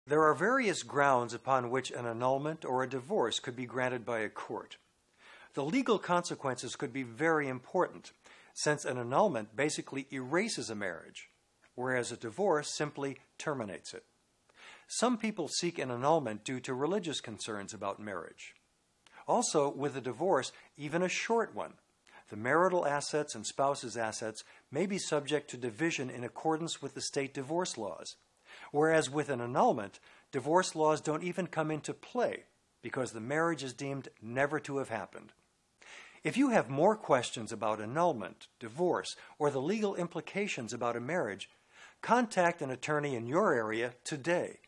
There are various grounds upon which an annulment or a divorce could be granted by a court. The legal consequences could be very important, since an annulment basically erases a marriage, whereas a divorce simply terminates it. Some people seek an annulment due to religious concerns about marriage. Also, with a divorce, even a short one, the marital assets and spouse's assets may be subject to division in accordance with the state divorce laws. Whereas with an annulment, divorce laws don't even come into play because the marriage is deemed never to have happened. If you have more questions about annulment, divorce, or the legal implications about a marriage, contact an attorney in your area today